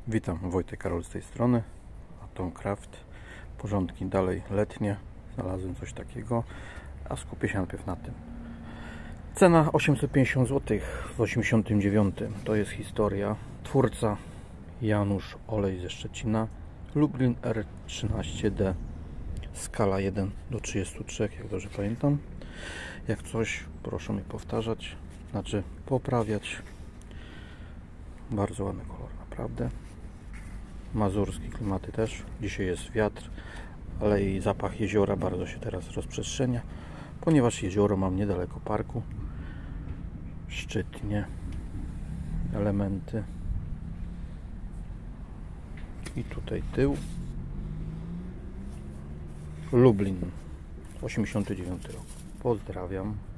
Witam, Wojtek Karol z tej strony, Atomcraft. Porządki dalej letnie, znalazłem coś takiego, a skupię się najpierw na tym. Cena 850 zł w 89. To jest historia. Twórca Janusz Olej ze Szczecina. Lublin R13D. Skala 1 do 33, jak dobrze pamiętam. Jak coś, proszę mi powtarzać, znaczy poprawiać. Bardzo ładny kolor, naprawdę. Mazurskie klimaty też. Dzisiaj jest wiatr, ale i zapach jeziora bardzo się teraz rozprzestrzenia, ponieważ jezioro mam niedaleko parku. Szczytnie elementy. I tutaj tył. Lublin, 89 rok. Pozdrawiam.